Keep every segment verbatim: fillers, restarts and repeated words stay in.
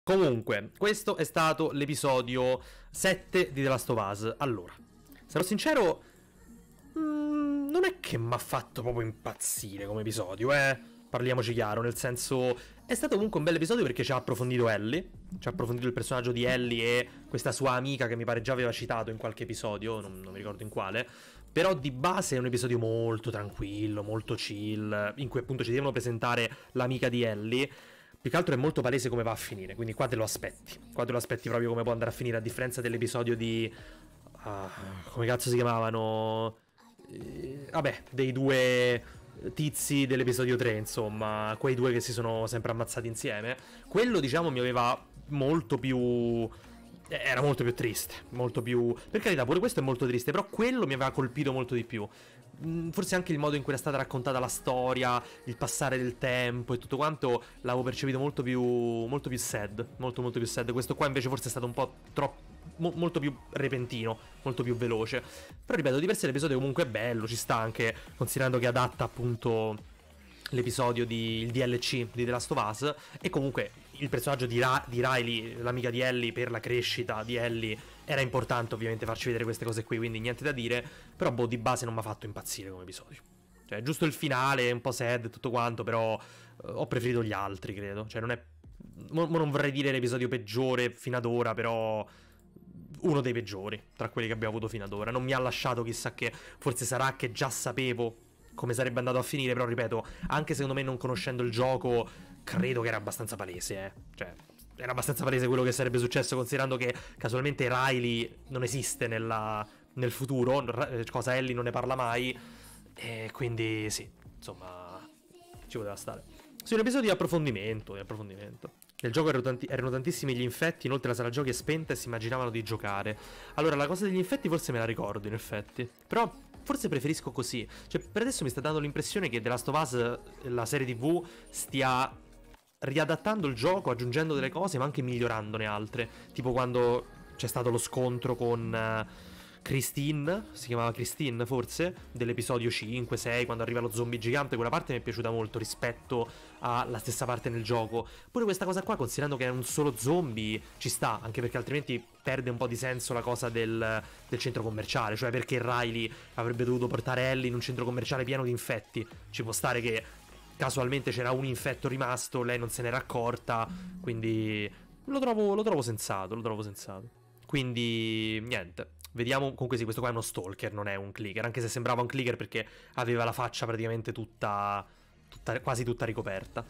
Comunque, questo è stato l'episodio sette di The Last of Us. Allora, sarò sincero, mm, non è che mi ha fatto proprio impazzire come episodio, eh. Parliamoci chiaro, nel senso, è stato comunque un bel episodio perché ci ha approfondito Ellie, ci ha approfondito il personaggio di Ellie e questa sua amica che mi pare già aveva citato in qualche episodio, non, non mi ricordo in quale. Però di base è un episodio molto tranquillo, molto chill, in cui appunto ci devono presentare l'amica di Ellie. Più che altro è molto palese come va a finire, quindi qua te lo aspetti. Qua te lo aspetti proprio come può andare a finire, a differenza dell'episodio di... Uh, come cazzo si chiamavano? Eh, vabbè, dei due tizi dell'episodio tre, insomma, quei due che si sono sempre ammazzati insieme. Quello, diciamo, mi aveva molto più... era molto più triste, molto più... Per carità, pure questo è molto triste, però quello mi aveva colpito molto di più. Forse anche il modo in cui era stata raccontata la storia, il passare del tempo e tutto quanto, l'avevo percepito molto più molto più sad, molto molto più sad. Questo qua invece forse è stato un po' troppo, mo- molto più repentino, molto più veloce. Però ripeto, di per sé l'episodio comunque è bello, ci sta anche considerando che adatta appunto l'episodio di il D L C di The Last of Us, e comunque il personaggio di, Ra- di Riley, l'amica di Ellie, per la crescita di Ellie era importante ovviamente farci vedere queste cose qui, quindi niente da dire. Però boh, di base non mi ha fatto impazzire come episodio. Cioè, giusto il finale, un po' sad e tutto quanto, però eh, ho preferito gli altri, credo. Cioè, non è... Mo, mo non vorrei dire l'episodio peggiore fino ad ora, però... uno dei peggiori tra quelli che abbiamo avuto fino ad ora. Non mi ha lasciato chissà che... Forse sarà che già sapevo come sarebbe andato a finire, però ripeto, anche secondo me non conoscendo il gioco, credo che era abbastanza palese, eh. Cioè, era abbastanza palese quello che sarebbe successo, considerando che casualmente Riley non esiste nella, nel futuro, cosa Ellie non ne parla mai, e quindi sì, insomma, ci poteva stare. Sì, un episodio di approfondimento, di approfondimento. Nel gioco erano, tanti, erano tantissimi gli infetti, inoltre la sala giochi è spenta e si immaginavano di giocare. Allora, la cosa degli infetti forse me la ricordo, in effetti. Però forse preferisco così. Cioè, per adesso mi sta dando l'impressione che The Last of Us, la serie tivù, stia riadattando il gioco, aggiungendo delle cose, ma anche migliorandone altre. Tipo quando c'è stato lo scontro con... Uh, Christine, si chiamava Christine forse, dell'episodio cinque sei, quando arriva lo zombie gigante. Quella parte mi è piaciuta molto rispetto alla stessa parte nel gioco. Pure questa cosa qua, considerando che è un solo zombie, ci sta, anche perché altrimenti perde un po' di senso la cosa del, del centro commerciale. Cioè, perché Riley avrebbe dovuto portare Ellie in un centro commerciale pieno di infetti? Ci può stare che casualmente c'era un infetto rimasto, lei non se n'era accorta, quindi lo trovo, lo trovo sensato, lo trovo sensato. Quindi niente, vediamo. Comunque sì, questo qua è uno stalker, non è un clicker, anche se sembrava un clicker perché aveva la faccia praticamente tutta, tutta quasi tutta ricoperta.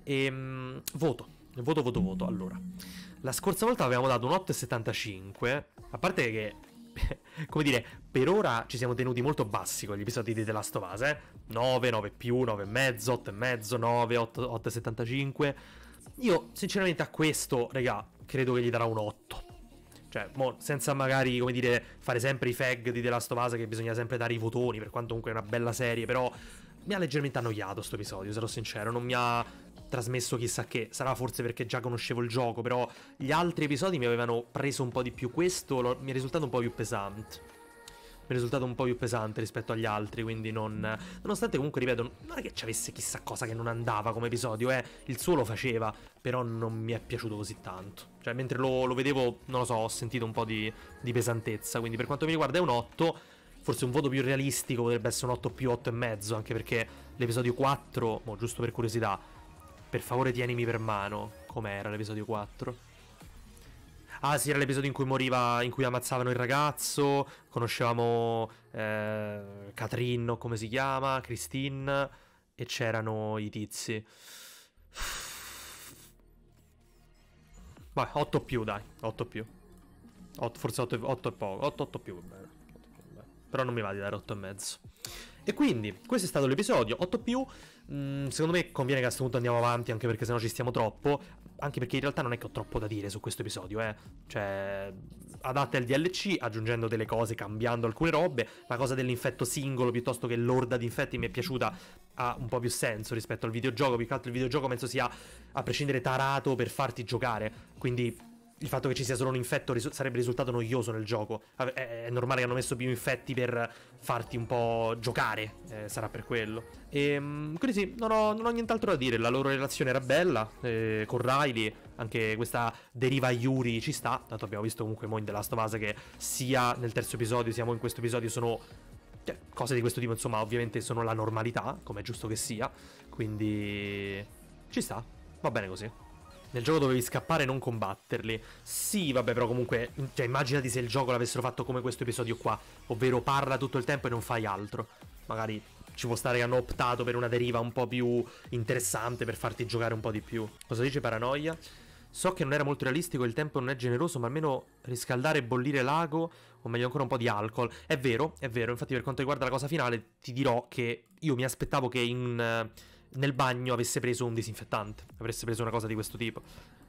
E voto, voto, voto, voto. Allora, la scorsa volta avevamo dato un otto virgola settantacinque, a parte che come dire, per ora ci siamo tenuti molto bassi con gli episodi di The Last of Us, eh? nove, nove più, nove e mezzo, otto e mezzo, nove, otto, otto virgola settantacinque. Io sinceramente a questo, raga, credo che gli darà un otto. Cioè, mo, senza magari, come dire, fare sempre i fag di The Last of Us, che bisogna sempre dare i votoni, per quanto comunque è una bella serie, però mi ha leggermente annoiato sto episodio, sarò sincero, non mi ha trasmesso chissà che. Sarà forse perché già conoscevo il gioco, però gli altri episodi mi avevano preso un po' di più. Questo lo, mi è risultato un po' più pesante. Mi è risultato un po' più pesante rispetto agli altri, quindi non... Nonostante comunque, ripeto, non è che ci avesse chissà cosa che non andava come episodio, eh. Il suo lo faceva, però non mi è piaciuto così tanto. Cioè, mentre lo, lo vedevo, non lo so, ho sentito un po' di, di pesantezza. Quindi per quanto mi riguarda è un otto. Forse un voto più realistico potrebbe essere un otto più otto e mezzo, anche perché l'episodio quattro, boh, giusto per curiosità, per favore tienimi per mano, com'era l'episodio quattro? Ah sì, era l'episodio in cui moriva, in cui ammazzavano il ragazzo, conoscevamo eh, Catherine, o come si chiama, Christine, e c'erano i tizi. Vai, otto più, dai, otto più. otto, forse otto, otto è poco, otto, otto più, va bene. Però non mi va di dare otto e mezzo. E quindi, questo è stato l'episodio, otto più. Mm, secondo me conviene che a questo punto andiamo avanti, anche perché sennò ci stiamo troppo. Anche perché in realtà non è che ho troppo da dire su questo episodio, eh. Cioè, adatte al D L C, aggiungendo delle cose, cambiando alcune robe. La cosa dell'infetto singolo piuttosto che l'orda di infetti mi è piaciuta, ha un po' più senso rispetto al videogioco. Più che altro il videogioco penso sia, a prescindere, tarato per farti giocare. Quindi il fatto che ci sia solo un infetto risu- sarebbe risultato noioso nel gioco. È, è normale che hanno messo più infetti per farti un po' giocare, eh, sarà per quello. E quindi sì, non ho, non ho nient'altro da dire. La loro relazione era bella, eh, con Riley. Anche questa deriva a Yuri ci sta. Tanto abbiamo visto comunque mo in The Last of Us che sia nel terzo episodio sia mo in questo episodio sono, cioè, cose di questo tipo, insomma, ovviamente sono la normalità, come è giusto che sia. Quindi ci sta, va bene così. Nel gioco dovevi scappare e non combatterli. Sì, vabbè, però comunque, cioè, immaginati se il gioco l'avessero fatto come questo episodio qua, ovvero parla tutto il tempo e non fai altro. Magari ci può stare che hanno optato per una deriva un po' più interessante per farti giocare un po' di più. Cosa dice Paranoia? So che non era molto realistico, il tempo non è generoso, ma almeno riscaldare e bollire l'ago, o meglio ancora un po' di alcol. È vero, è vero, infatti per quanto riguarda la cosa finale ti dirò che io mi aspettavo che in... nel bagno avesse preso un disinfettante, avesse preso una cosa di questo tipo.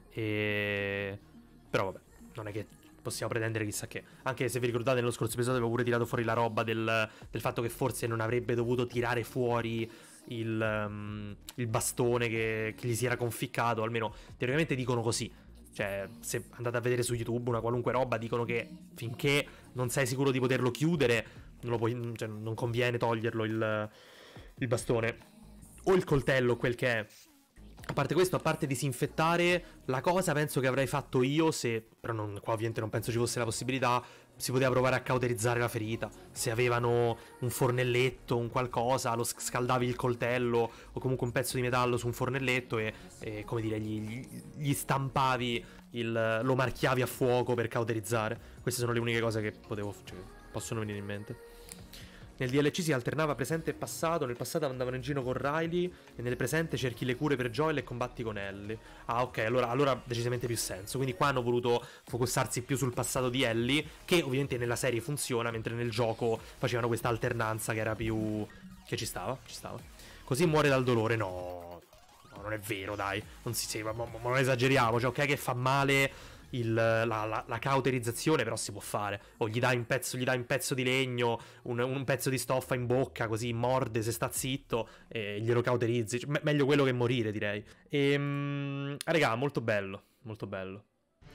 E... però vabbè, non è che possiamo pretendere chissà che. Anche se vi ricordate nello scorso episodio avevo pure tirato fuori la roba del, del fatto che forse non avrebbe dovuto tirare fuori il, um, il bastone che, che gli si era conficcato. Almeno teoricamente dicono così. Cioè, se andate a vedere su YouTube una qualunque roba, dicono che finché non sei sicuro di poterlo chiudere, non, lo puoi, cioè, non conviene toglierlo il, il bastone o il coltello, quel che è. A parte questo, a parte disinfettare, la cosa penso che avrei fatto io se, però non, qua ovviamente non penso ci fosse la possibilità, si poteva provare a cauterizzare la ferita. Se avevano un fornelletto, un qualcosa, lo scaldavi il coltello o comunque un pezzo di metallo su un fornelletto e, e come dire, gli, gli stampavi, il, lo marchiavi a fuoco per cauterizzare. Queste sono le uniche cose che potevo, cioè, possono venire in mente. Nel D L C si alternava presente e passato. Nel passato andavano in giro con Riley e nel presente cerchi le cure per Joel e combatti con Ellie. Ah, ok, allora, allora decisamente più senso. Quindi qua hanno voluto focussarsi più sul passato di Ellie, che ovviamente nella serie funziona, mentre nel gioco facevano questa alternanza che era più... che ci stava, ci stava. Così muore dal dolore, no... no, non è vero, dai. Non si sembra, ma, ma non esageriamo. Cioè, ok che fa male... Il, la, la, la cauterizzazione, però si può fare. O gli dai un pezzo, gli dai un pezzo di legno, un, un pezzo di stoffa in bocca, così morde se sta zitto e glielo cauterizzi. Cioè, me- meglio quello che morire, direi. E mm, raga, molto bello, molto bello.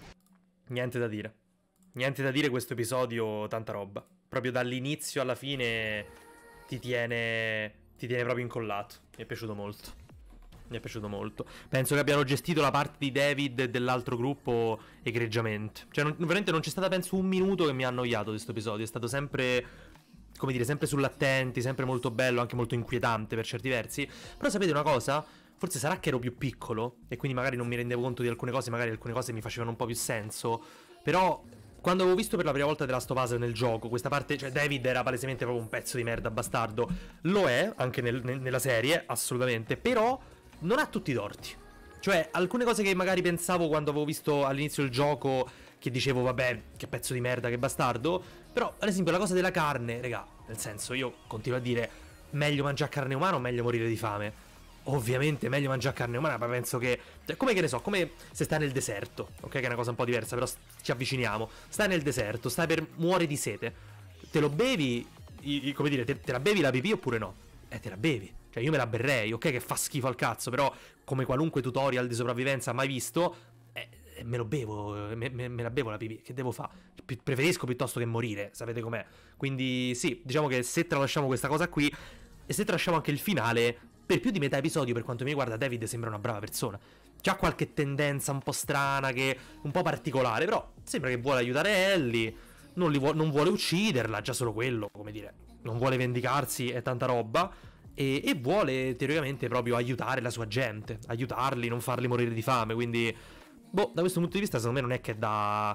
Niente da dire. Niente da dire, questo episodio, tanta roba. Proprio dall'inizio alla fine ti tiene ti tiene proprio incollato. Mi è piaciuto molto. Mi è piaciuto molto. Penso che abbiano gestito la parte di David e dell'altro gruppo egregiamente. Cioè, non, veramente non c'è stata, penso, un minuto che mi ha annoiato di questo episodio. È stato sempre, come dire, sempre sull'attenti, sempre molto bello, anche molto inquietante per certi versi. Però sapete una cosa? Forse sarà che ero più piccolo e quindi magari non mi rendevo conto di alcune cose, magari alcune cose mi facevano un po' più senso. Però quando avevo visto per la prima volta The Last of Us nel gioco, questa parte, cioè David era palesemente proprio un pezzo di merda bastardo. Lo è, anche nel, nel, nella serie, assolutamente. Però non ha tutti i torti. Cioè, alcune cose che magari pensavo quando avevo visto all'inizio il gioco, che dicevo, vabbè, che pezzo di merda, che bastardo. Però, ad esempio, la cosa della carne, raga, nel senso, io continuo a dire, meglio mangiare carne umana o meglio morire di fame? Ovviamente meglio mangiare carne umana, ma penso che... Cioè, come che ne so, come se stai nel deserto, ok, che è una cosa un po' diversa, però ci avviciniamo. Stai nel deserto, stai per... muori di sete. Te lo bevi, i, i, come dire, te, te la bevi la pipì oppure no? Eh, te la bevi. Cioè io me la berrei, ok che fa schifo al cazzo, però come qualunque tutorial di sopravvivenza mai visto, eh, me lo bevo, me, me, me la bevo la pipì, che devo fare? Pi- preferisco piuttosto che morire, sapete com'è? Quindi sì, diciamo che se tralasciamo questa cosa qui, e se tralasciamo anche il finale, per più di metà episodio per quanto mi riguarda David sembra una brava persona. C'ha qualche tendenza un po' strana, che un po' particolare, però sembra che vuole aiutare Ellie, non, li vu- non vuole ucciderla, già solo quello, come dire, non vuole vendicarsi e tanta roba. E, e vuole teoricamente proprio aiutare la sua gente, aiutarli, non farli morire di fame. Quindi, boh, da questo punto di vista secondo me non è che è da,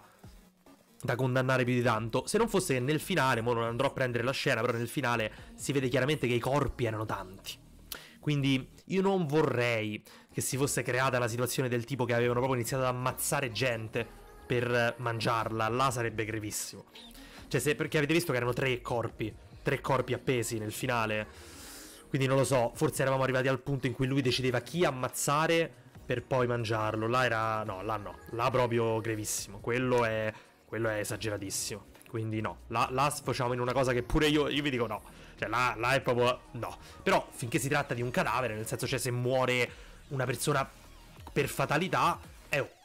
da condannare più di tanto. Se non fosse che nel finale, mo non andrò a prendere la scena, però nel finale si vede chiaramente che i corpi erano tanti. Quindi io non vorrei che si fosse creata una situazione del tipo che avevano proprio iniziato ad ammazzare gente per mangiarla. Là sarebbe gravissimo. Cioè, se, perché avete visto che erano tre corpi, tre corpi appesi nel finale. Quindi non lo so, forse eravamo arrivati al punto in cui lui decideva chi ammazzare per poi mangiarlo. Là era... no, là no, là proprio gravissimo. Quello è... quello è esageratissimo. Quindi no, là, là sfociamo in una cosa che pure io, io vi dico no. Cioè là, là è proprio no. Però finché si tratta di un cadavere, nel senso, cioè se muore una persona per fatalità, eh oh,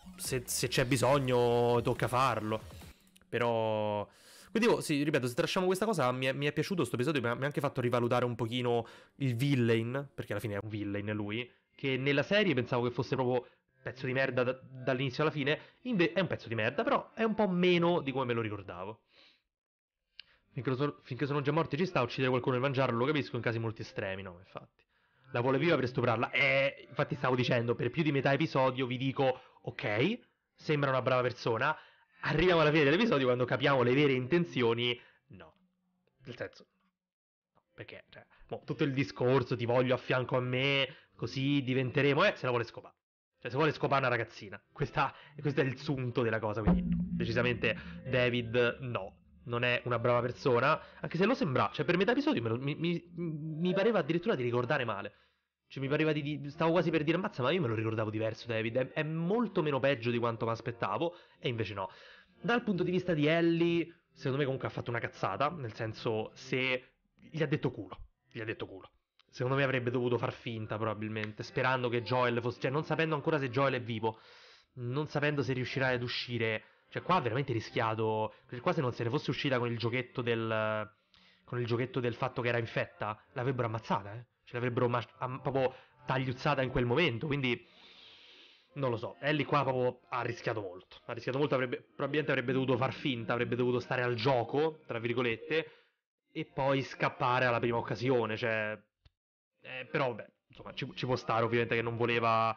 se, se c'è bisogno tocca farlo. Però... Quindi dico, sì, ripeto, se trasciamo questa cosa, mi è, mi è piaciuto sto episodio, mi ha, mi ha anche fatto rivalutare un pochino il villain, perché alla fine è un villain lui, che nella serie pensavo che fosse proprio pezzo di merda da- dall'inizio alla fine, inve- è un pezzo di merda, però è un po' meno di come me lo ricordavo. Finché, lo so- finché sono già morti ci sta, uccidere qualcuno e mangiarlo, lo capisco in casi molto estremi, no, infatti. La vuole viva per stuprarla. E infatti stavo dicendo, per più di metà episodio vi dico, ok, sembra una brava persona, arriviamo alla fine dell'episodio quando capiamo le vere intenzioni, no. Nel senso, no, perché, cioè, mo, tutto il discorso, ti voglio a fianco a me, così diventeremo, eh, se la vuole scopare. Cioè, se vuole scopare una ragazzina. Questa, questo è il sunto della cosa, quindi no. Decisamente David, no. Non è una brava persona, anche se lo sembra, cioè per metà episodio me lo- mi, mi- mi pareva addirittura di ricordare male. Cioè mi pareva di, di- stavo quasi per dire, ammazza, ma io me lo ricordavo diverso David, è, è molto meno peggio di quanto mi aspettavo, e invece no. Dal punto di vista di Ellie, secondo me comunque ha fatto una cazzata, nel senso, se gli ha detto culo, gli ha detto culo. Secondo me avrebbe dovuto far finta probabilmente, sperando che Joel fosse, cioè non sapendo ancora se Joel è vivo, non sapendo se riuscirà ad uscire. Cioè, qua ha veramente rischiato. Qua se non se ne fosse uscita con il giochetto del. Con il giochetto del fatto che era infetta, l'avrebbero ammazzata, eh. Ce l'avrebbero ma- am- proprio tagliuzzata in quel momento. Quindi. Non lo so. Ellie qua proprio ha rischiato molto. Ha rischiato molto. Avrebbe, probabilmente avrebbe dovuto far finta, avrebbe dovuto stare al gioco, tra virgolette. E poi scappare alla prima occasione. Cioè. Eh, però, vabbè, insomma, ci, ci può stare, ovviamente, che non voleva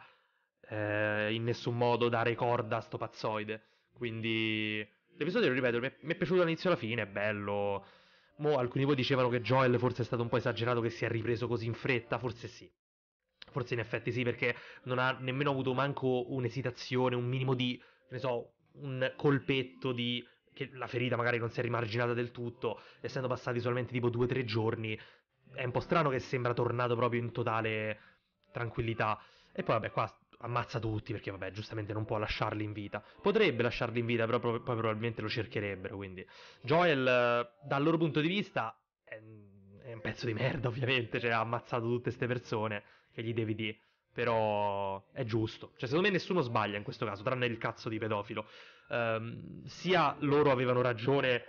eh, in nessun modo dare corda a sto pazzoide. Quindi l'episodio, lo ripeto, mi è, mi è piaciuto dall'inizio alla fine, è bello. Mo' alcuni poi dicevano che Joel forse è stato un po' esagerato, che si è ripreso così in fretta, forse sì. Forse in effetti sì, perché non ha nemmeno avuto manco un'esitazione, un minimo di, che ne so, un colpetto di che la ferita magari non si è rimarginata del tutto, essendo passati solamente tipo due o tre giorni. È un po' strano che sembra tornato proprio in totale tranquillità. E poi vabbè, qua ammazza tutti perché vabbè, giustamente non può lasciarli in vita. Potrebbe lasciarli in vita, però poi probabilmente lo cercherebbero, quindi Joel eh, dal loro punto di vista è, è un pezzo di merda, ovviamente, cioè ha ammazzato tutte queste persone che gli devi dire. Però è giusto. Cioè, secondo me nessuno sbaglia in questo caso, tranne il cazzo di pedofilo. Ehm, sia loro avevano ragione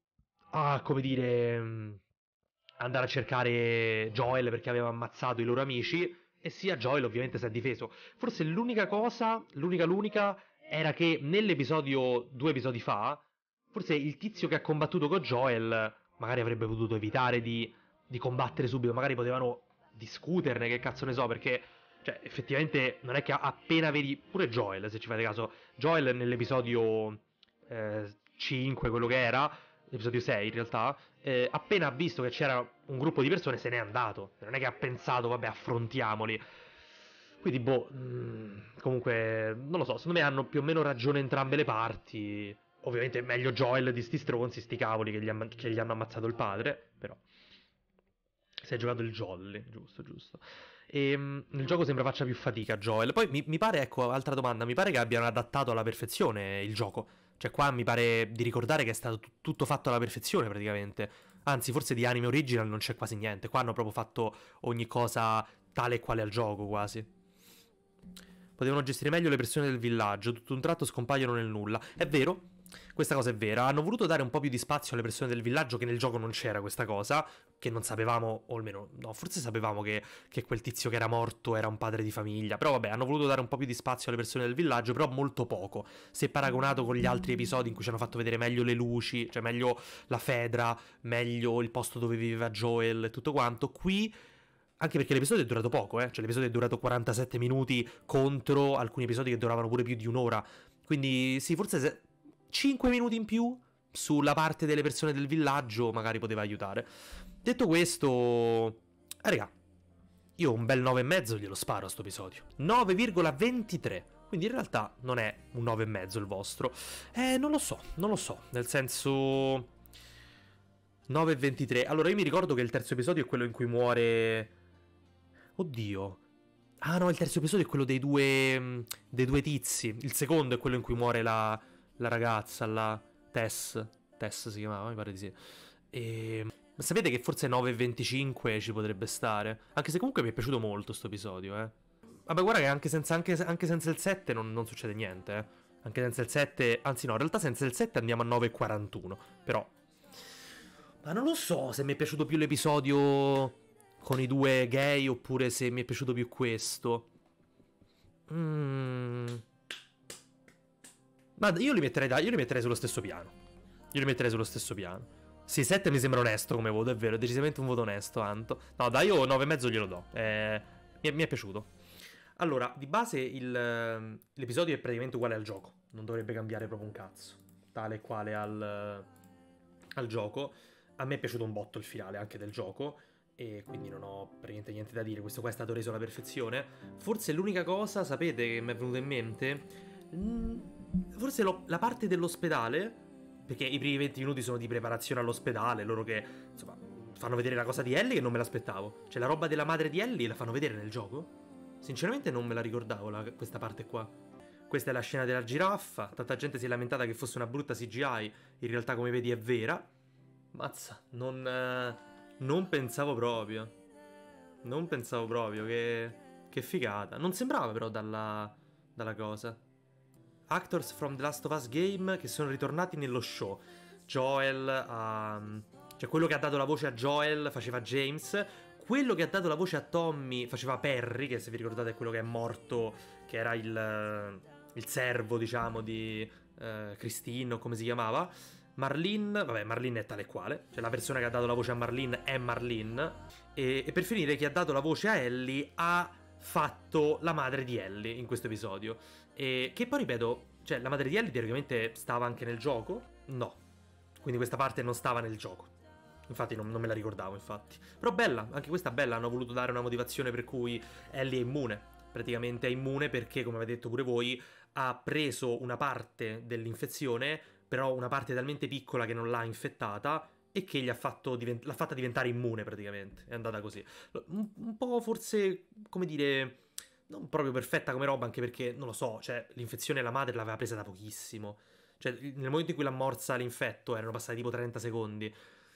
a, come dire, andare a cercare Joel perché aveva ammazzato i loro amici, e sia Joel ovviamente si è difeso. Forse l'unica cosa, l'unica l'unica, era che nell'episodio, due episodi fa, forse il tizio che ha combattuto con Joel magari avrebbe potuto evitare di, di combattere subito, magari potevano discuterne, che cazzo ne so, perché cioè, effettivamente non è che appena vedi pure Joel, se ci fate caso, Joel nell'episodio eh, cinque, quello che era, l'episodio sei in realtà, eh, appena ha visto che c'era un gruppo di persone se n'è andato. Non è che ha pensato, vabbè, affrontiamoli. Quindi, boh, mh, comunque, non lo so, secondo me hanno più o meno ragione entrambe le parti. Ovviamente è meglio Joel di sti stronzi, sti cavoli che gli, amma- che gli hanno ammazzato il padre, però. Si è giocato il jolly, giusto, giusto. E mh, nel gioco sembra faccia più fatica Joel. Poi mi, mi pare, ecco, altra domanda, mi pare che abbiano adattato alla perfezione il gioco. Cioè qua mi pare di ricordare che è stato t- tutto fatto alla perfezione praticamente. Anzi, forse di anime original non c'è quasi niente. Qua hanno proprio fatto ogni cosa tale e quale al gioco, quasi. Potevano gestire meglio le persone del villaggio, tutto un tratto scompaiono nel nulla. È vero, questa cosa è vera. Hanno voluto dare un po' più di spazio alle persone del villaggio, che nel gioco non c'era questa cosa, che non sapevamo, o almeno, no, forse sapevamo che, che quel tizio che era morto era un padre di famiglia. Però vabbè, hanno voluto dare un po' più di spazio alle persone del villaggio, però molto poco. Se paragonato con gli altri episodi in cui ci hanno fatto vedere meglio le luci, cioè meglio la Fedra, meglio il posto dove viveva Joel e tutto quanto, qui anche perché l'episodio è durato poco, eh? Cioè l'episodio è durato quarantasette minuti contro alcuni episodi che duravano pure più di un'ora. Quindi sì, forse se... cinque minuti in più sulla parte delle persone del villaggio magari poteva aiutare. Detto questo, eh, raga, io un bel nove e mezzo glielo sparo a sto episodio. nove virgola ventitré. Quindi in realtà non è un nove e mezzo il vostro. Eh, non lo so, non lo so. Nel senso... nove e ventitré. Allora io mi ricordo che il terzo episodio è quello in cui muore... Oddio. Ah no, il terzo episodio è quello dei due. Dei due tizi. Il secondo è quello in cui muore la, la ragazza, la Tess. Tess si chiamava, mi pare di sì. E. Ma sapete che forse nove e venticinque ci potrebbe stare? Anche se comunque mi è piaciuto molto sto episodio, eh. Vabbè, guarda che anche senza, anche, anche senza il sette non, non succede niente, eh. Anche senza il sette, anzi no, in realtà senza il sette andiamo a nove e quarantuno, però... Ma non lo so se mi è piaciuto più l'episodio con i due gay oppure se mi è piaciuto più questo. Mm. Ma io li metterei, dai, io li metterei sullo stesso piano. Io li metterei sullo stesso piano. Sì, sette mi sembra onesto come voto, è vero, è decisamente un voto onesto, Anto. No, dai, io nove e mezzo glielo do. Eh, mi, è, mi è piaciuto. Allora, di base il, l'episodio è praticamente uguale al gioco. Non dovrebbe cambiare proprio un cazzo. Tale e quale al, al gioco. A me è piaciuto un botto il finale anche del gioco. E quindi non ho praticamente niente da dire. Questo qua è stato reso alla perfezione. Forse l'unica cosa, sapete, che mi è venuta in mente... Forse lo, la parte dell'ospedale... Perché i primi venti minuti sono di preparazione all'ospedale. Loro che, insomma, fanno vedere la cosa di Ellie che non me l'aspettavo. Cioè la roba della madre di Ellie la fanno vedere nel gioco? Sinceramente non me la ricordavo la, questa parte qua. Questa è la scena della giraffa. Tanta gente si è lamentata che fosse una brutta C G I. In realtà come vedi è vera. Mazza, non, eh, non pensavo proprio. Non pensavo proprio che, che figata. Non sembrava però dalla, dalla cosa. Actors from The Last of Us game che sono ritornati nello show. Joel, um, cioè quello che ha dato la voce a Joel faceva James. Quello che ha dato la voce a Tommy faceva Perry, che se vi ricordate è quello che è morto, che era il, il servo, diciamo, di uh, Christine, o come si chiamava. Marlene, vabbè, Marlene è tale e quale. Cioè la persona che ha dato la voce a Marlene è Marlene. E, e per finire, chi ha dato la voce a Ellie ha fatto la madre di Ellie in questo episodio. E che poi ripeto, cioè la madre di Ellie teoricamente stava anche nel gioco? No. Quindi questa parte non stava nel gioco. Infatti non, non me la ricordavo, infatti. Però bella, anche questa bella, hanno voluto dare una motivazione per cui Ellie è immune. Praticamente è immune perché, come avete detto pure voi, ha preso una parte dell'infezione, però una parte talmente piccola che non l'ha infettata e che gli ha fatto divent- l'ha fatta diventare immune praticamente. È andata così. Un, un po' forse, come dire... non proprio perfetta come roba, anche perché, non lo so, cioè, l'infezione la madre l'aveva presa da pochissimo. Cioè, nel momento in cui l'ha morsa l'infetto, erano passati tipo trenta secondi.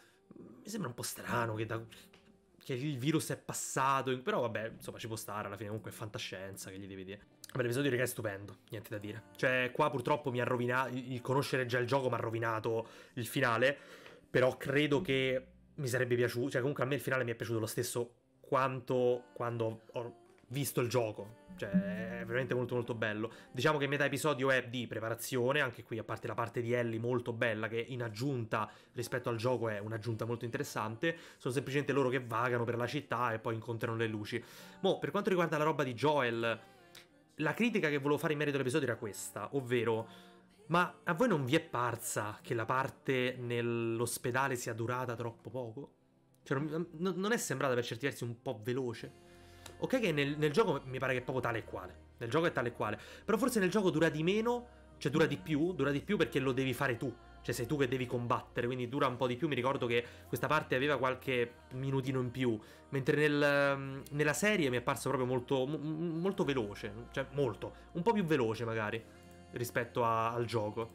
Mi sembra un po' strano che, da, che il virus è passato, però vabbè, insomma, ci può stare, alla fine comunque è fantascienza, che gli devi dire. Vabbè, l'episodio di Rick è stupendo, niente da dire. Cioè, qua purtroppo mi ha rovinato, il conoscere già il gioco mi ha rovinato il finale, però credo che mi sarebbe piaciuto, cioè comunque a me il finale mi è piaciuto lo stesso quanto quando ho visto il gioco. Cioè è veramente molto molto bello. Diciamo che metà episodio è di preparazione, anche qui a parte la parte di Ellie molto bella, che in aggiunta rispetto al gioco è un'aggiunta molto interessante. Sono semplicemente loro che vagano per la città e poi incontrano le luci. Mo, per quanto riguarda la roba di Joel, la critica che volevo fare in merito all'episodio era questa, ovvero: ma a voi non vi è parsa che la parte nell'ospedale sia durata troppo poco? Cioè non, non è sembrata per certi versi un po' veloce? Ok che nel, nel gioco mi pare che è proprio tale e quale. Nel gioco è tale e quale. Però forse nel gioco dura di meno. Cioè dura di più. Dura di più perché lo devi fare tu. Cioè sei tu che devi combattere. Quindi dura un po' di più. Mi ricordo che questa parte aveva qualche minutino in più. Mentre nel, nella serie mi è apparso proprio molto, molto veloce. Cioè molto. Un po' più veloce magari rispetto a, al gioco.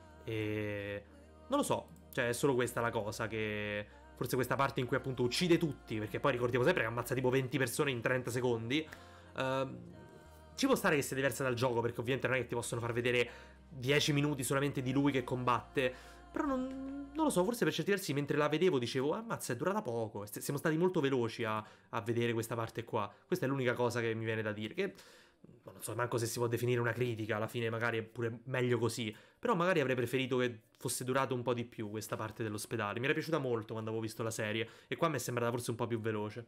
E... non lo so. Cioè è solo questa la cosa che... forse questa parte in cui appunto uccide tutti, perché poi ricordiamo sempre che ammazza tipo venti persone in trenta secondi. Uh, ci può stare che sia diversa dal gioco, perché ovviamente non è che ti possono far vedere dieci minuti solamente di lui che combatte. Però non, non lo so, forse per certi versi mentre la vedevo dicevo: ammazza, è durata poco. Siamo stati molto veloci a, a vedere questa parte qua. Questa è l'unica cosa che mi viene da dire. Che non so manco se si può definire una critica, alla fine magari è pure meglio così. Però magari avrei preferito che fosse durato un po' di più questa parte dell'ospedale. Mi era piaciuta molto quando avevo visto la serie, e qua mi è sembrata forse un po' più veloce.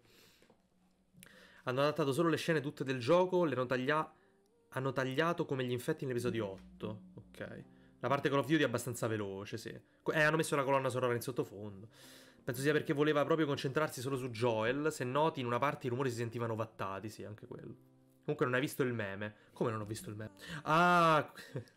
Hanno adattato solo le scene tutte del gioco, le hanno, taglia... hanno tagliato come gli infetti nell'episodio otto. Ok. La parte Call of Duty è abbastanza veloce, sì. Eh, hanno messo la colonna sonora in sottofondo. Penso sia perché voleva proprio concentrarsi solo su Joel. Se noti, in una parte i rumori si sentivano vattati, sì, anche quello. Comunque non hai visto il meme. Come non ho visto il meme? Ah...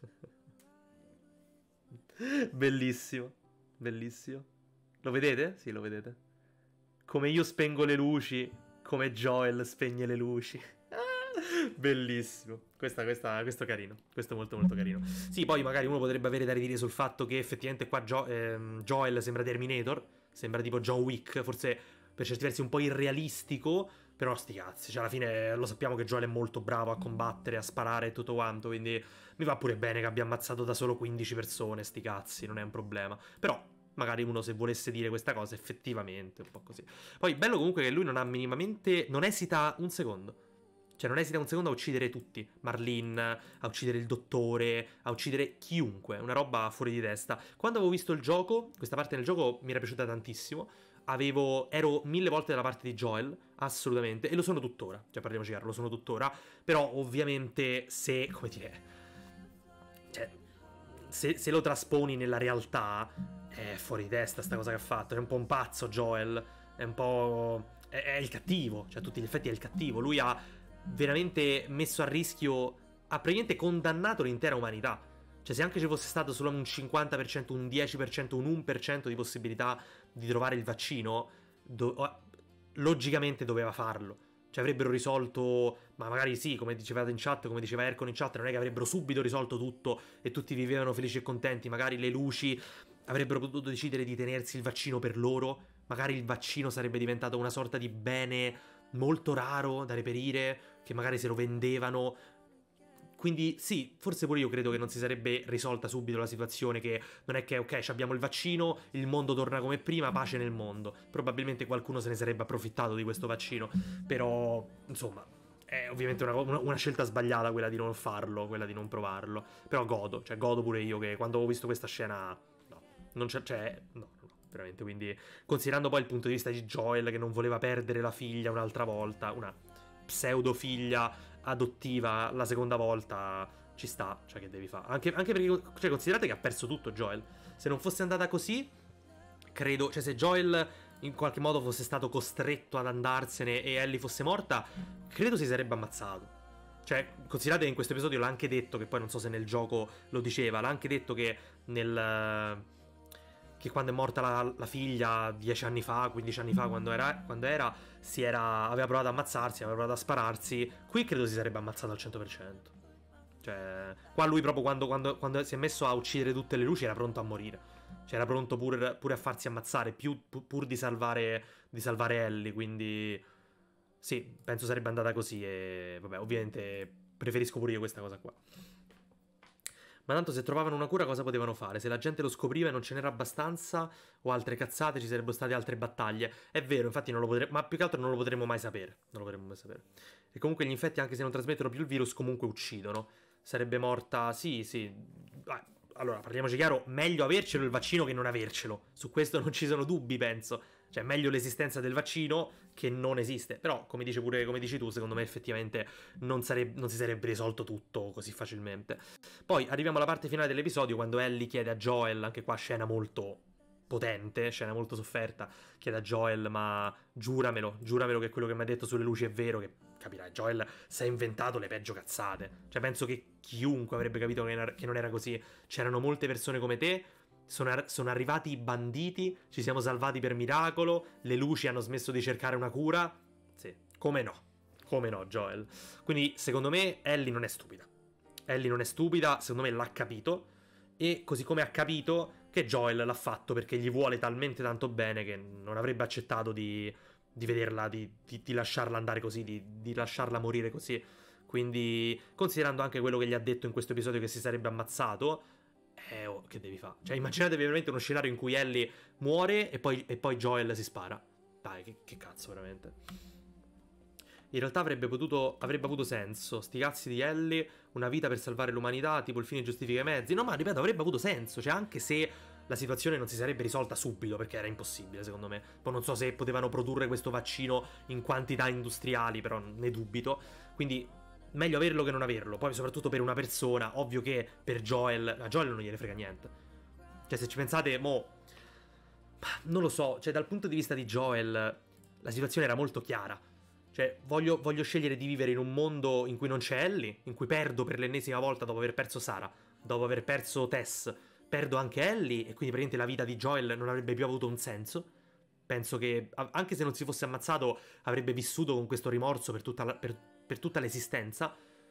bellissimo. Bellissimo. Lo vedete? Sì, lo vedete. Come io spengo le luci, come Joel spegne le luci. Bellissimo. Questa, questa, questo è carino. Questo è molto molto carino. Sì, poi magari uno potrebbe avere da ridire sul fatto che effettivamente qua jo- ehm, Joel sembra Terminator. Sembra tipo John Wick. Forse per certi versi un po' irrealistico. Però sti cazzi, cioè alla fine lo sappiamo che Joel è molto bravo a combattere, a sparare e tutto quanto, quindi mi va pure bene che abbia ammazzato da solo quindici persone, sti cazzi, non è un problema. Però magari uno se volesse dire questa cosa effettivamente, un po' così. Poi bello comunque che lui non ha minimamente, non esita un secondo. Cioè non esita un secondo a uccidere tutti. Marlene, a uccidere il dottore, a uccidere chiunque. Una roba fuori di testa. Quando avevo visto il gioco, questa parte del gioco mi era piaciuta tantissimo. Avevo, ero mille volte dalla parte di Joel, assolutamente. E lo sono tuttora. Cioè parliamoci chiaro, lo sono tuttora. Però ovviamente se, come dire... Cioè, se, se lo trasponi nella realtà, è fuori di testa sta cosa che ha fatto. È un po' un pazzo Joel. È un po'... È, è il cattivo. Cioè a tutti gli effetti è il cattivo. Lui ha... veramente messo a rischio, ha praticamente condannato l'intera umanità. Cioè se anche ci fosse stato solo un cinquanta per cento, un dieci per cento, un uno per cento di possibilità di trovare il vaccino, do- logicamente doveva farlo. Cioè avrebbero risolto, ma magari sì, come dicevate in chat, come diceva Ercon in chat, non è che avrebbero subito risolto tutto e tutti vivevano felici e contenti. Magari le luci avrebbero potuto decidere di tenersi il vaccino per loro. Magari il vaccino sarebbe diventato una sorta di bene molto raro da reperire, che magari se lo vendevano. Quindi sì, forse pure io credo che non si sarebbe risolta subito la situazione, che non è che ok, abbiamo il vaccino, il mondo torna come prima, pace nel mondo. Probabilmente qualcuno se ne sarebbe approfittato di questo vaccino, però insomma è ovviamente una, una, una scelta sbagliata quella di non farlo, quella di non provarlo. Però godo, cioè godo pure io che quando ho visto questa scena, no, non c'è, cioè, no, no, veramente. Quindi considerando poi il punto di vista di Joel che non voleva perdere la figlia un'altra volta, una pseudo figlia adottiva la seconda volta, ci sta, cioè che devi fare. Anche, anche perché, cioè, considerate che ha perso tutto Joel. Se non fosse andata così, credo, cioè se Joel in qualche modo fosse stato costretto ad andarsene e Ellie fosse morta, credo si sarebbe ammazzato. Cioè, considerate che in questo episodio l'ha anche detto, che poi non so se nel gioco lo diceva, l'ha anche detto che nel... che quando è morta la, la figlia dieci anni fa, quindici anni fa, quando era, quando era si era, aveva provato ad ammazzarsi, aveva provato a spararsi. Qui credo si sarebbe ammazzato al cento per cento. Cioè, qua lui proprio quando, quando, quando si è messo a uccidere tutte le luci era pronto a morire. Cioè, era pronto pure, pure a farsi ammazzare, più, pur di salvare, di salvare Ellie, quindi... Sì, penso sarebbe andata così e... Vabbè, ovviamente preferisco pure io questa cosa qua. Ma tanto se trovavano una cura cosa potevano fare? Se la gente lo scopriva e non ce n'era abbastanza o altre cazzate, ci sarebbero state altre battaglie. È vero, infatti non lo potremmo... Ma più che altro non lo potremmo mai sapere. Non lo potremmo mai sapere. E comunque gli infetti, anche se non trasmettono più il virus, comunque uccidono. Sarebbe morta... Sì, sì. Eh, allora, parliamoci chiaro, meglio avercelo il vaccino che non avercelo. Su questo non ci sono dubbi, penso. Cioè, meglio l'esistenza del vaccino che non esiste. Però, come dici pure, come dici tu, secondo me effettivamente non, sareb- non si sarebbe risolto tutto così facilmente. Poi arriviamo alla parte finale dell'episodio, quando Ellie chiede a Joel, anche qua scena molto potente, scena molto sofferta, chiede a Joel, ma giuramelo, giuramelo che quello che mi hai detto sulle luci è vero, che capirai, Joel si è inventato le peggio cazzate. Cioè, penso che chiunque avrebbe capito che non era così. C'erano molte persone come te. Sono, ar- sono arrivati i banditi, ci siamo salvati per miracolo, le luci hanno smesso di cercare una cura. Sì, come no, come no, Joel. Quindi, secondo me, Ellie non è stupida. Ellie non è stupida, secondo me l'ha capito. E così come ha capito che Joel l'ha fatto perché gli vuole talmente tanto bene che non avrebbe accettato di, di vederla, di, di, di lasciarla andare così, di, di lasciarla morire così. Quindi, considerando anche quello che gli ha detto in questo episodio che si sarebbe ammazzato... Eh, oh, che devi fare? Cioè, immaginatevi veramente uno scenario in cui Ellie muore e poi, e poi Joel si spara. Dai, che, che cazzo, veramente. In realtà avrebbe potuto, avrebbe avuto senso. Sti cazzi di Ellie, una vita per salvare l'umanità, tipo il fine giustifica i mezzi. No, ma ripeto, avrebbe avuto senso. Cioè, anche se la situazione non si sarebbe risolta subito, perché era impossibile, secondo me. Poi non so se potevano produrre questo vaccino in quantità industriali, però ne dubito. Quindi... meglio averlo che non averlo. Poi soprattutto per una persona, ovvio che per Joel, a Joel non gliene frega niente. Cioè se ci pensate, mo, non lo so, cioè dal punto di vista di Joel la situazione era molto chiara. Cioè voglio, voglio scegliere di vivere in un mondo in cui non c'è Ellie, in cui perdo per l'ennesima volta dopo aver perso Sarah, dopo aver perso Tess, perdo anche Ellie e quindi praticamente la vita di Joel non avrebbe più avuto un senso. Penso che anche se non si fosse ammazzato avrebbe vissuto con questo rimorso per tutta la, per, per tutta l'esistenza.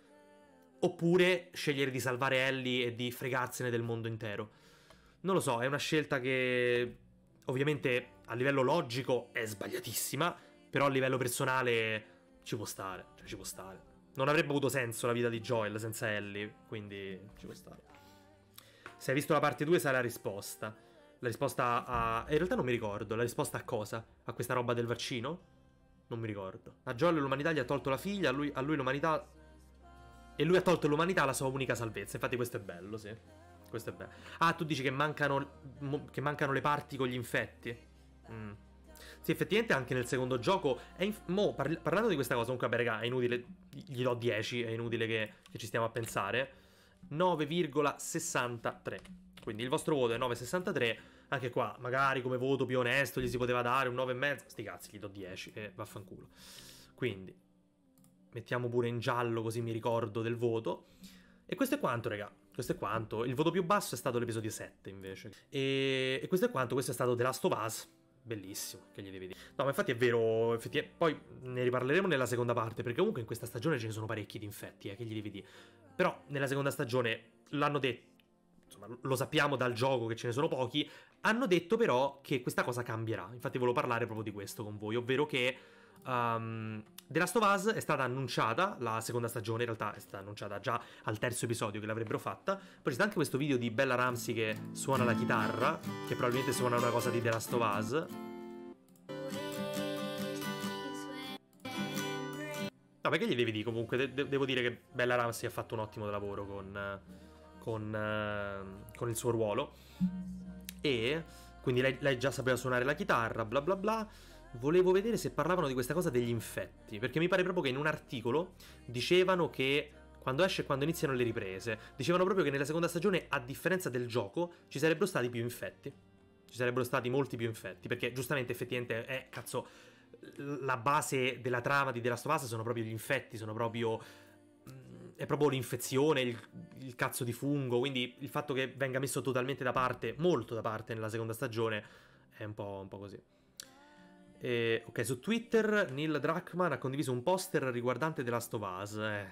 Oppure scegliere di salvare Ellie e di fregarsene del mondo intero. Non lo so, è una scelta che ovviamente a livello logico è sbagliatissima, però a livello personale ci può stare, cioè ci può stare. Non avrebbe avuto senso la vita di Joel senza Ellie, quindi ci può stare. Se hai visto la parte due sai la risposta. La risposta a... in realtà non mi ricordo, la risposta a cosa? A questa roba del vaccino? Non mi ricordo. A Joel l'umanità gli ha tolto la figlia, a lui, a lui l'umanità... E lui ha tolto all'umanità la sua unica salvezza. Infatti questo è bello, sì. Questo è bello. Ah, tu dici che mancano, che mancano le parti con gli infetti? Mm. Sì, effettivamente anche nel secondo gioco è inf- mo, parli- parlando di questa cosa, comunque vabbè raga, è inutile, gli do dieci, è inutile che, che ci stiamo a pensare. nove virgola sessantatré. Quindi il vostro voto è nove virgola sessantatré. Anche qua, magari come voto più onesto gli si poteva dare un nove e mezzo. Sti cazzi, gli do dieci e vaffanculo. Quindi mettiamo pure in giallo così mi ricordo del voto. E questo è quanto, raga. Questo è quanto. Il voto più basso è stato l'episodio sette, invece. E, e questo è quanto. Questo è stato The Last of Us. Bellissimo, che gli devi dire. No, ma infatti è vero, effettivamente, poi ne riparleremo nella seconda parte, perché comunque in questa stagione ce ne sono parecchi di infetti, eh, che gli devi dire. Però nella seconda stagione l'hanno detto, insomma, lo sappiamo dal gioco che ce ne sono pochi, hanno detto però che questa cosa cambierà. Infatti volevo parlare proprio di questo con voi, ovvero che um, The Last of Us è stata annunciata, la seconda stagione in realtà è stata annunciata già al terzo episodio che l'avrebbero fatta. Poi c'è anche questo video di Bella Ramsey che suona la chitarra, che probabilmente suona una cosa di The Last of Us. No, perché gli devi dire comunque, de- de- devo dire che Bella Ramsey ha fatto un ottimo lavoro con, con, uh, con il suo ruolo. E quindi lei, lei già sapeva suonare la chitarra, bla bla bla. Volevo vedere se parlavano di questa cosa degli infetti, perché mi pare proprio che in un articolo dicevano che quando esce e quando iniziano le riprese, dicevano proprio che nella seconda stagione, a differenza del gioco, ci sarebbero stati più infetti. Ci sarebbero stati molti più infetti, perché giustamente effettivamente è, cazzo, la base della trama di The Last of Us sono proprio gli infetti, sono proprio... è proprio l'infezione, il, il cazzo di fungo, quindi il fatto che venga messo totalmente da parte, molto da parte nella seconda stagione, è un po', un po' così. E, ok, su Twitter Neil Druckmann ha condiviso un poster riguardante The Last of Us. Eh,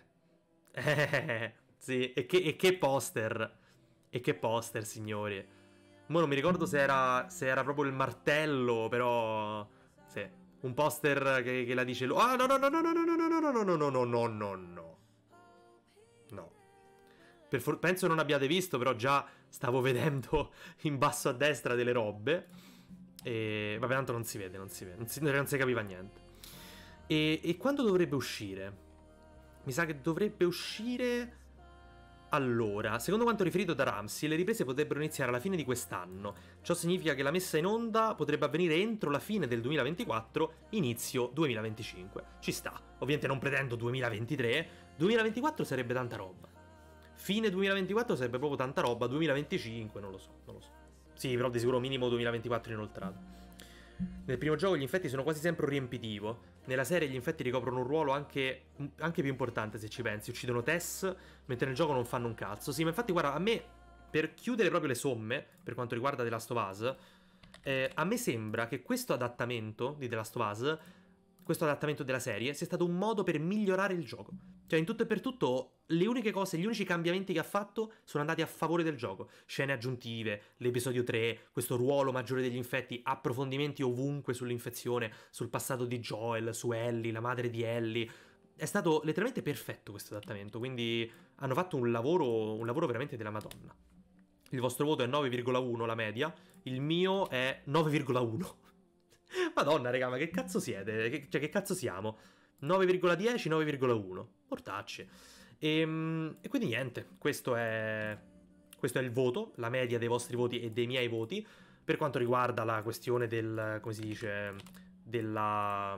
eh sì, e che, e che poster. E che poster, signori. Mo non mi ricordo se era, se era proprio il martello, però... Sì, un poster che, che la dice... Ah, no, no, no, no, no, no, no, no, no, no, no, no, no, no, no. No. Per for- penso non abbiate visto, però già stavo vedendo in basso a destra delle robe. E vabbè, tanto non si vede, non si vede, non si, non si capiva niente. E, e quando dovrebbe uscire? Mi sa che dovrebbe uscire... Allora, secondo quanto riferito da Ramsey, le riprese potrebbero iniziare alla fine di quest'anno. Ciò significa che la messa in onda potrebbe avvenire entro la fine del duemilaventiquattro, inizio duemilaventicinque. Ci sta. Ovviamente non pretendo duemilaventitré. duemilaventiquattro sarebbe tanta roba. Fine duemilaventiquattro sarebbe proprio tanta roba. duemilaventicinque, non lo so, non lo so. Sì, però di sicuro minimo duemilaventiquattro inoltrato. Nel primo gioco gli infetti sono quasi sempre un riempitivo. Nella serie gli infetti ricoprono un ruolo anche, anche più importante, se ci pensi. Uccidono Tess, mentre nel gioco non fanno un cazzo. Sì, ma infatti guarda, a me, per chiudere proprio le somme, per quanto riguarda The Last of Us, eh, a me sembra che questo adattamento di The Last of Us, questo adattamento della serie, sia stato un modo per migliorare il gioco. Cioè, in tutto e per tutto, le uniche cose, gli unici cambiamenti che ha fatto sono andati a favore del gioco. Scene aggiuntive, l'episodio tre, questo ruolo maggiore degli infetti, approfondimenti ovunque sull'infezione, sul passato di Joel, su Ellie, la madre di Ellie. È stato letteralmente perfetto questo adattamento, quindi hanno fatto un lavoro, un lavoro veramente della Madonna. Il vostro voto è nove virgola uno la media, il mio è nove virgola uno. Madonna, raga, ma che cazzo siete? Che, cioè, che cazzo siamo? nove virgola dieci, nove virgola uno. Mortacci. E, e quindi niente, questo è, questo è il voto, la media dei vostri voti e dei miei voti, per quanto riguarda la questione del, come si dice, della...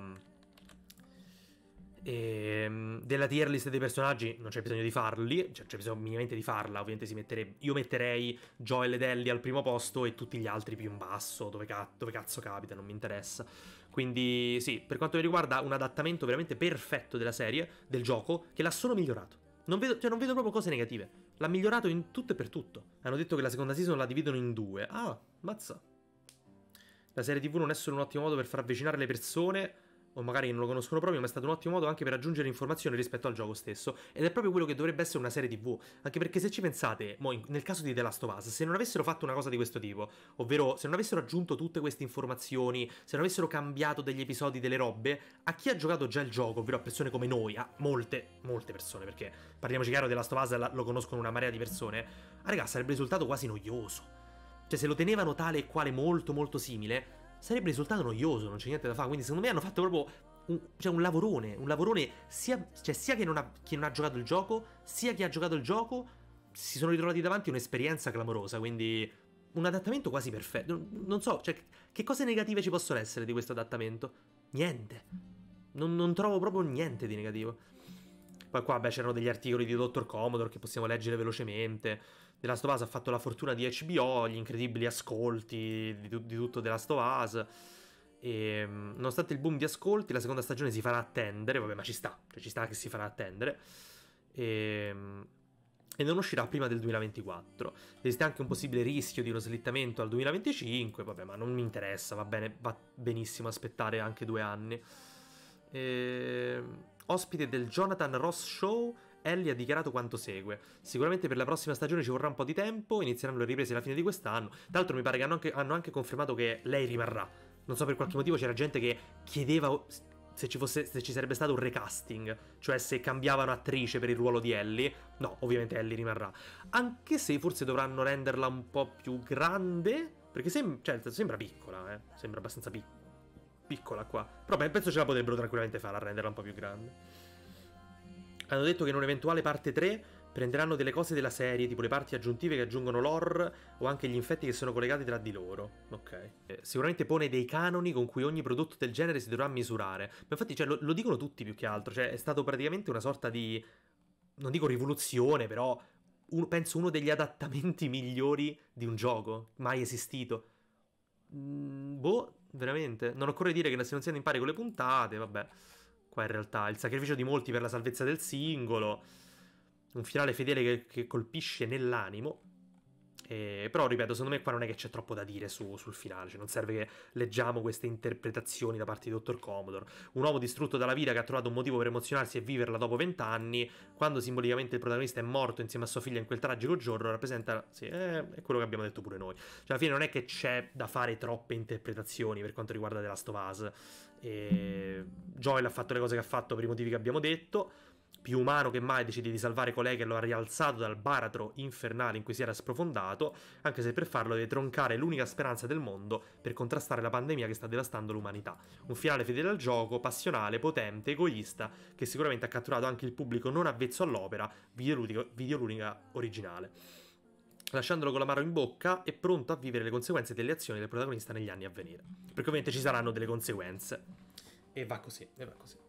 E, della tier list dei personaggi non c'è bisogno di farli, cioè c'è bisogno minimamente di farla, ovviamente si metterebbe, io metterei Joel ed Ellie al primo posto e tutti gli altri più in basso, dove, ca dove cazzo capita, non mi interessa. Quindi sì, per quanto mi riguarda un adattamento veramente perfetto della serie, del gioco, che l'ha solo migliorato. Non vedo, cioè non vedo proprio cose negative, l'ha migliorato in tutto e per tutto. Hanno detto che la seconda season la dividono in due, ah, mazza. La serie tv non è solo un ottimo modo per far avvicinare le persone, o magari non lo conoscono proprio, ma è stato un ottimo modo anche per aggiungere informazioni rispetto al gioco stesso, ed è proprio quello che dovrebbe essere una serie tivù, anche perché se ci pensate, mo in, nel caso di The Last of Us, se non avessero fatto una cosa di questo tipo, ovvero se non avessero aggiunto tutte queste informazioni, se non avessero cambiato degli episodi, delle robe, a chi ha giocato già il gioco, ovvero a persone come noi, a molte, molte persone, perché parliamoci chiaro, The Last of Us lo conoscono una marea di persone, ah raga, sarebbe risultato quasi noioso. Cioè se lo tenevano tale e quale molto molto simile, sarebbe risultato noioso, non c'è niente da fare. Quindi secondo me hanno fatto proprio un, cioè un lavorone, un lavorone sia, cioè sia che non ha, chi non ha giocato il gioco, sia chi ha giocato il gioco, si sono ritrovati davanti a un'esperienza clamorosa, quindi un adattamento quasi perfetto. Non, non so, cioè, che cose negative ci possono essere di questo adattamento? Niente. Non, non trovo proprio niente di negativo. Poi qua, beh, c'erano degli articoli di dottor Commodore che possiamo leggere velocemente. The Last of Us ha fatto la fortuna di H B O, gli incredibili ascolti di, di tutto The Last of Us. E nonostante il boom di ascolti, la seconda stagione si farà attendere. Vabbè, ma ci sta, cioè ci sta che si farà attendere. E, e non uscirà prima del duemilaventiquattro. Esiste anche un possibile rischio di uno slittamento al duemilaventicinque. Vabbè, ma non mi interessa, va bene, va benissimo aspettare anche due anni. E... Ospite del Jonathan Ross Show, Ellie ha dichiarato quanto segue: sicuramente per la prossima stagione ci vorrà un po' di tempo, inizieranno le riprese alla fine di quest'anno. Tra l'altro mi pare che hanno anche, hanno anche confermato che lei rimarrà. Non so, per qualche motivo c'era gente che chiedeva se ci, fosse, se ci sarebbe stato un recasting, cioè se cambiavano attrice per il ruolo di Ellie. No, ovviamente Ellie rimarrà. Anche se forse dovranno renderla un po' più grande, perché sem- cioè, sembra piccola, eh. Sembra abbastanza piccola. Piccola qua. Però beh, penso ce la potrebbero tranquillamente fare a renderla un po' più grande. Hanno detto che in un'eventuale parte tre prenderanno delle cose della serie, tipo le parti aggiuntive che aggiungono lore o anche gli infetti che sono collegati tra di loro. Ok. Eh, sicuramente pone dei canoni con cui ogni prodotto del genere si dovrà misurare. Ma infatti, cioè, lo, lo dicono tutti più che altro. Cioè, è stato praticamente una sorta di... non dico rivoluzione, però... Un, penso uno degli adattamenti migliori di un gioco mai esistito. Mm, boh, veramente. Non occorre dire che se non siano in pari con le puntate, vabbè. Qua in realtà il sacrificio di molti per la salvezza del singolo. Un finale fedele che, che colpisce nell'animo. E, però, ripeto, secondo me qua non è che c'è troppo da dire su, sul finale. Cioè, non serve che leggiamo queste interpretazioni da parte di dottor Commodore. Un uomo distrutto dalla vita che ha trovato un motivo per emozionarsi e viverla dopo vent'anni, quando simbolicamente il protagonista è morto insieme a sua figlia in quel tragico giorno, rappresenta... Sì, è, è quello che abbiamo detto pure noi. Cioè, alla fine non è che c'è da fare troppe interpretazioni per quanto riguarda The Last of Us. E... Joel ha fatto le cose che ha fatto per i motivi che abbiamo detto. Più umano che mai decide di salvare colei che lo ha rialzato dal baratro infernale in cui si era sprofondato, anche se per farlo deve troncare l'unica speranza del mondo per contrastare la pandemia che sta devastando l'umanità. Un finale fedele al gioco, passionale, potente, egoista, che sicuramente ha catturato anche il pubblico non avvezzo all'opera, videoludica originale, lasciandolo con l'amaro in bocca e pronto a vivere le conseguenze delle azioni del protagonista negli anni a venire. Perché ovviamente ci saranno delle conseguenze. E va così, e va così.